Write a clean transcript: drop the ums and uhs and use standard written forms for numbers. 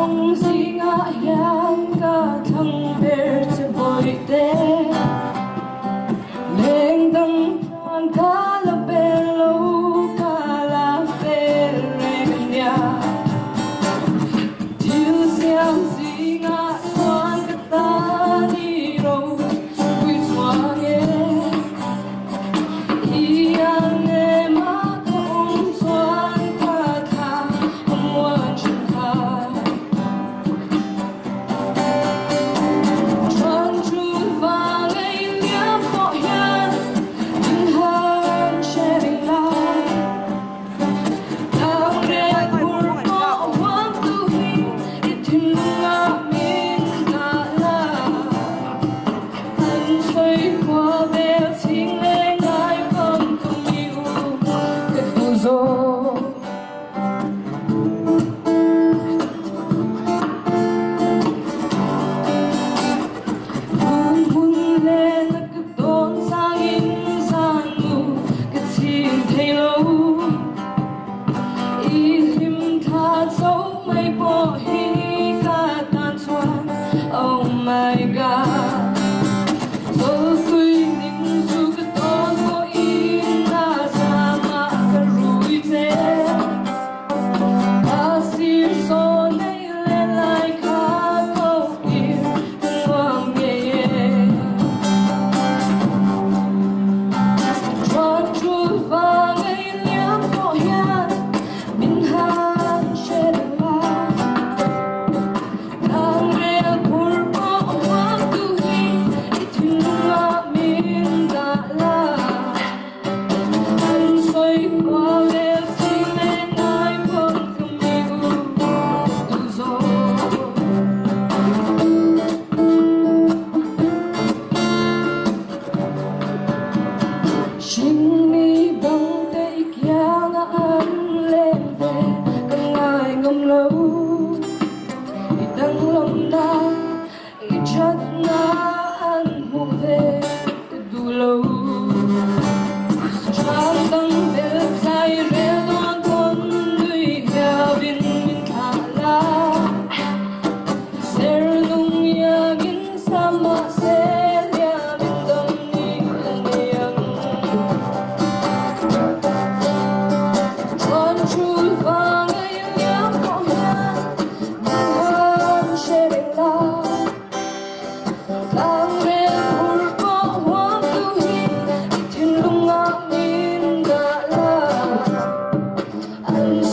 phong si ngã yang cả thăng bể sẽ bồi tê lên tăng thang cả là bể lâu cả là bể rèn nhà thiếu xiang si ngã xoan cả ta đi đâu vui xoa nghe yang em không xoan cả ta không quan trọng Oh my God, so tuy những dù cái tôi có in là ra mà cái rủi thế ta xin số này lên lại khá câu kia không nghe cho chút và ngày liếm bộ nhà mình hát sẽ được chính mi bằng tay kia ngã ăn lên về cần ngài ngâm lâu thì đang lòng ta chất ngã ăn mù về đủ lâu trang tăng về dài về đoan con người nhà bên thả la sẽ nung nhà gin sama sẽ lia bên tâm ni anh con chui vào ngày nhớ có nhà mình hơn sẽ đến la lang về buồn có hoa tu hi thiên lung ngắm nhìn đã la anh